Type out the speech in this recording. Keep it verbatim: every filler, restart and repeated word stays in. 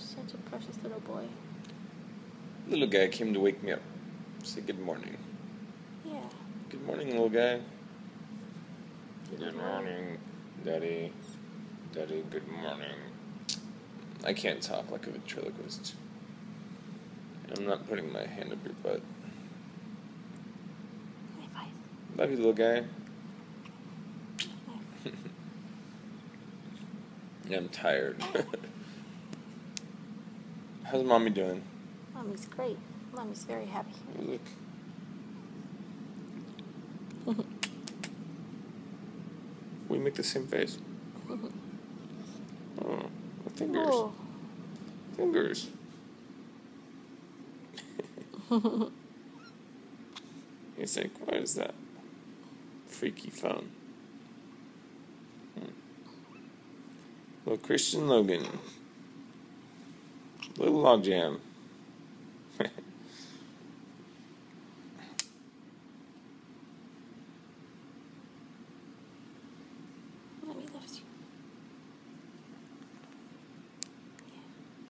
Such a precious little boy. Little guy came to wake me up. Say good morning. Yeah. Good morning, little guy. Good Good morning. morning, Daddy. Daddy, good morning. I can't talk like a ventriloquist. I'm not putting my hand up your butt. High five. Love you, little guy. Yeah, I'm tired. How's mommy doing? Mommy's great. Mommy's very happy. Look. We make the same face. Oh, my fingers. Oh. Fingers. You think, what is that? Freaky phone. Hmm. Little Christian Logan. Little logjam.